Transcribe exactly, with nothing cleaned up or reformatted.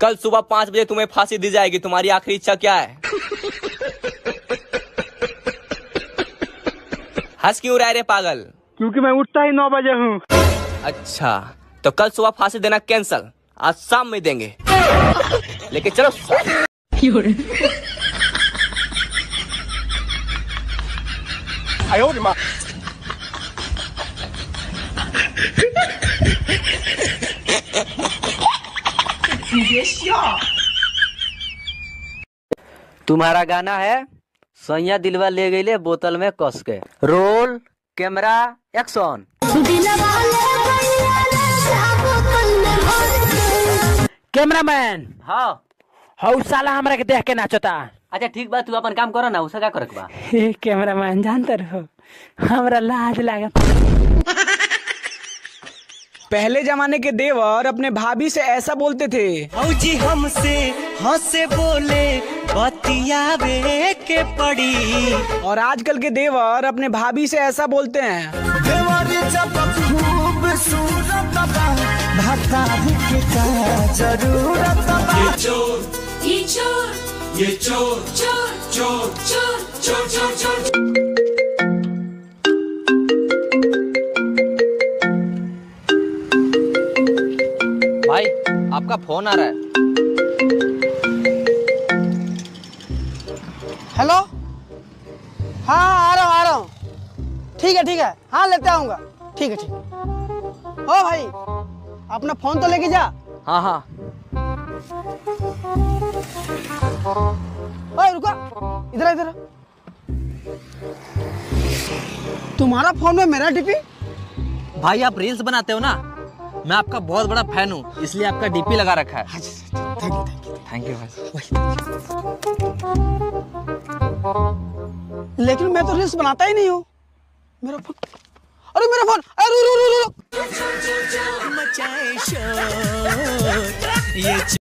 कल सुबह पाँच बजे तुम्हें फांसी दी जाएगी। तुम्हारी आखिरी इच्छा क्या है? हंस क्यों रहा है रे पागल? क्योंकि मैं उठता ही नौ बजे हूँ। अच्छा, तो कल सुबह फांसी देना कैंसल, आज शाम में देंगे। लेके चलो। तुम्हारा गाना है सैया दिलवा ले गईले बोतल में कस के। Roll camera action. कैमरामैन। हाँ हौ साला हमरा के देख के नाचता। अच्छा ठीक बा, तू अपन काम करो ना, उसे क्या करे बा। हे कैमरामैन जानते रहो हमरा लाज लागत। पहले जमाने के देवर अपने भाभी से ऐसा बोलते थे। जी हमसे हंसे बोले बतियावे के पड़ी। और आजकल के देवर अपने भाभी से ऐसा बोलते हैं। देवर जब खूबसूरत जरूरत। ये चोर ये चोर ये चोर चोर चोर चोर चोर चोर चोर। भाई आपका फोन आ रहा है। हेलो। हाँ आ रहा हूँ आ रहा हूँ। ठीक है ठीक है, हाँ लेते आऊँगा। ठीक है ठीक है। ओ भाई अपना फोन तो लेके जा। हाँ हाँ। ओए रुको, इधर इधर। तुम्हारा फोन में मेरा डीपी? भाई आप रील्स बनाते हो ना, मैं आपका बहुत बड़ा फैन हूँ, इसलिए आपका डीपी लगा रखा है। थैंक यू थैंक यू भाई। लेकिन मैं तो रील्स बनाता ही नहीं हूँ। मेरा फोन, अरे मेरा फोन, अरे रू रू रू रू।